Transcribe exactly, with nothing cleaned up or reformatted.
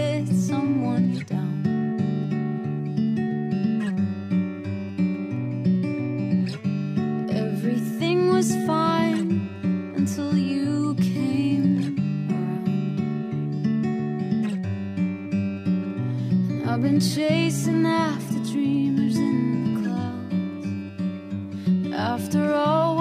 let someone down. Everything was fine until you came around. And I've been chasing after dreamers in the clouds. After all